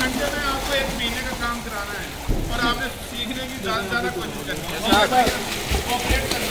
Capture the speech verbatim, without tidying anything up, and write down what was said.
घंटे में आपको एक महीने का काम कराना है और आपने सीखने की ज़्यादा ज़्यादा कोशिश करनी है।